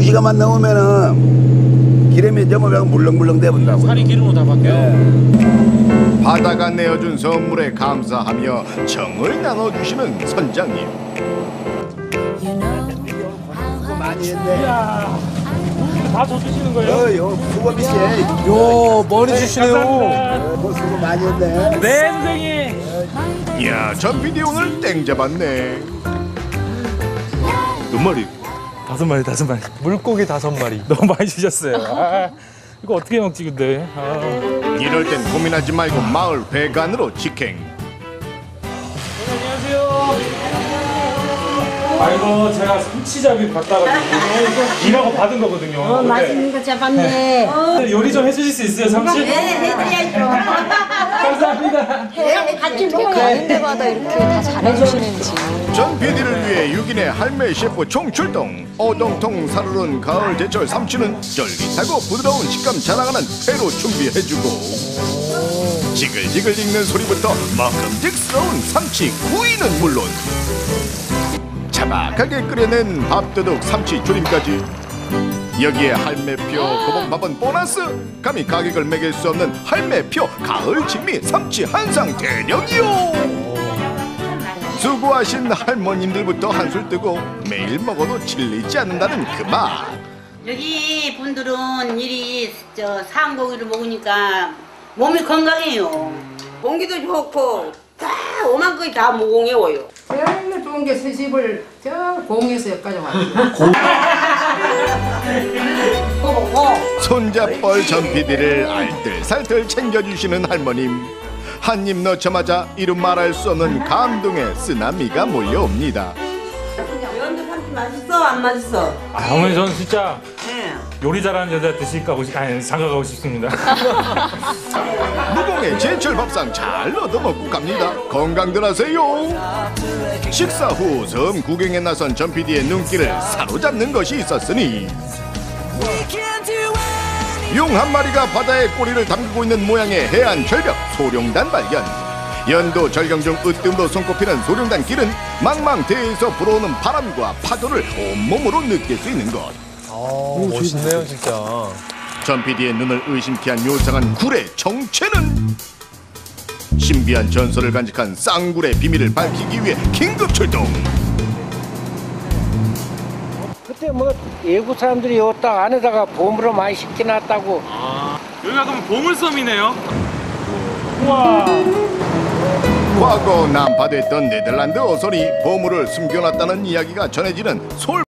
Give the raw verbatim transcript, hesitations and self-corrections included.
시간만 넘으면은 기름이 넘어가면 물렁물렁 돼본다고. 살이 기름으로 다 바뀌어요. 네. 바다가 내어준 선물에 감사하며 정을 나눠주시는 선장님. 수고 많이 했네. 다 져주시는 거예요? 어, 요 수고 미씨. 요 머리 주시네요. 어, 뭐 수고 많이 했네. 네, 선생님. 이야, 전 피디 오늘 땡 잡았네. 몇 마리? 다섯 마리, 다섯 마리. 물고기 다섯 마리. 너무 많이 주셨어요. 아, 이거 어떻게 먹지 근데? 아. 이럴 땐 고민하지 말고 마을 회관으로 직행. 안녕하세요. 아이고 제가 삼치잡이 받다가지고 일하고 받은 거거든요. 어, 맛있는 거 잡았네. 어. 요리 좀 해주실 수 있어요, 삼치? 네, 해드려야죠. 감사합니다. 같이 어떻게 먹어요. 가는 데마다 이렇게 다 잘해주시는지. 전 피디를 위해 육인의 할매 셰프 총출동. 오동통 살오른 가을 제철 삼치는 쫄깃하고 부드러운 식감 자랑하는 회로 준비해주고 지글지글 익는 소리부터 먹음직스러운 삼치 구이는 물론 자박하게 끓여낸 밥도둑 삼치 조림까지 여기에 할매표 고봉밥은 보너스. 감히 가격을 매길 수 없는 할매표 가을 진미 삼치 한상 대령이요. 수고하신 할머님들부터 한술 뜨고 매일 먹어도 질리지 않는다는 그 맛. 여기 분들은 이리 저 산고기를 먹으니까 몸이 건강해요. 공기도 좋고 다 오만 거이 다 무공해워요. 제일 좋은 게 새집을 저 공에서 여기까지 왔어요. 손잡벌 전 피디를 알뜰살뜰 챙겨주시는 할머님. 한 입 넣자마자 이루 말할 수 없는 감동의 쓰나미가 몰려옵니다. 연두 삼치 맛있어 안 맛있어? 아, 어머니 저는 진짜 네. 요리 잘하는 여자 드실 가고 싶, 아니 장가 가고 싶습니다. 무공의 제철 밥상 잘 얻어먹고 갑니다. 건강들 하세요. 식사 후 섬 구경에 나선 전 피디의 눈길을 사로잡는 것이 있었으니 용 한 마리가 바다에 꼬리를 담그고 있는 모양의 해안 절벽 소룡단 발견. 연도 절경 중 으뜸으로 손꼽히는 소룡단 길은 망망대해에서 불어오는 바람과 파도를 온몸으로 느낄 수 있는 곳. 아, 멋있네요, 진짜. 전 피디의 눈을 의심케 한 요상한 굴의 정체는 신비한 전설을 간직한 쌍굴의 비밀을 밝히기 위해 긴급 출동. 그때 뭐 외국 사람들이 요 땅 안에다가 보물을 많이 심겨놨다고. 아, 여기가 그럼 보물섬이네요. 우와. 과거 난파됐던 네덜란드 어선이 보물을 숨겨놨다는 이야기가 전해지는 솔